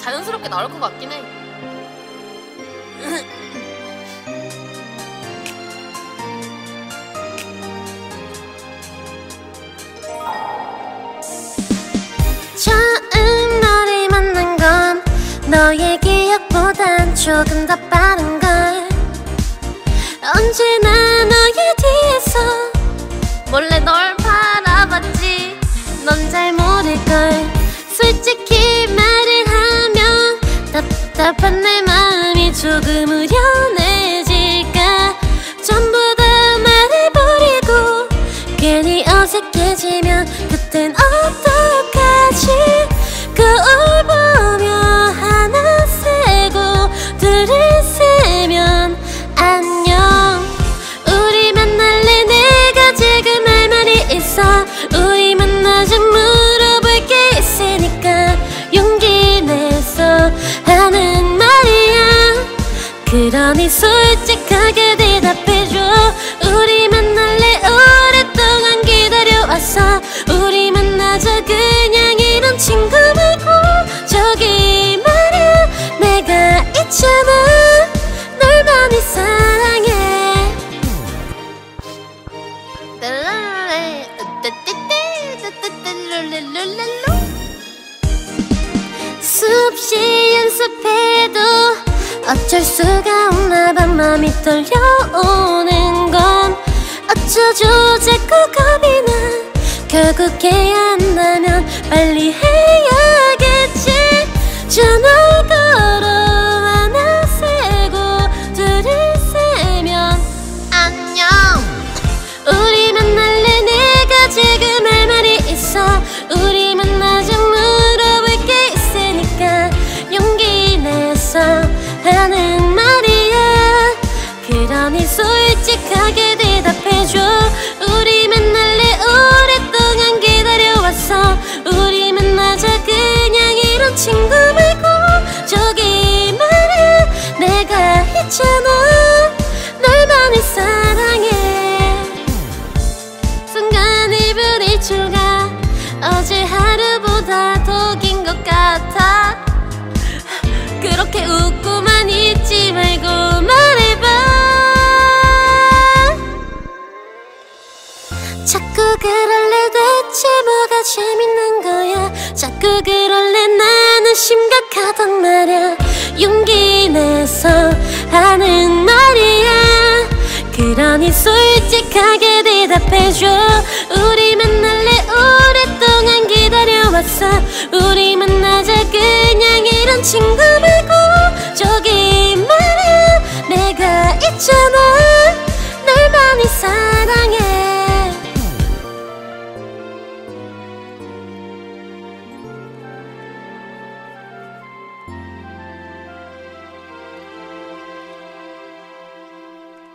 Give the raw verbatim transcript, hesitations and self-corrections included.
자연스럽게 나올 것 같긴 해. 처음 너를 만난 건 너의 기억보단 조금 더 빠른걸. 언제나 너의 뒤에서 몰래 널 바라봤지. 넌 잘 모를걸. 솔직히 말을 하면 답답한 내 마음이 조금 우려내질까. 전부 다 말해버리고 괜히 어색해지면 그땐 어떡하지. 거울 보며 하나 세고 둘을 세면 안녕. 우리 만날래. 내가 지금 할 말이 있어. 우리 만나자. 물어볼 게 있으니까 용기 내서 하는 말이야. 그러니 솔직하게 대답해줘. 우리 만날래. 오랫동안 기다려왔어. 우리 만나자. 그냥 이런 친구 말고 저기 말야. 내가 있잖아. 널 많이 사랑해. 수없이 연습해도 어쩔 수가 없나봐. 맘이 떨려오는 건 어쩌죠 자꾸 겁이 나. 결국 해야 한다면 빨리 해야겠지. 전화 걸어 하나 세고 둘을 세면 안녕. 우리 만날래. 내가 지금 할 말이 있어. 우리 만나자. 물어볼 게 있으니까 용기 내서 하는 말이야. 그러니 솔직하게 대답해줘. 우리 만날래. 오랫동안 기다려왔어. 우리 만나자. 그냥 이런 친구 말고 저기 말야. 내가 있잖아. 널 많이 사랑해. 순간 일 분 일 초가 어제 하루보다 더 긴 것 같아. 그렇게 웃고만 있지 말고 말해봐. 자꾸 그럴래. 대체 뭐가 재밌는 거야. 자꾸 그럴래. 나는 심각하단 말야. 용기 내서 하는 말이야. 그러니 솔직하게 대답해줘. 우리 만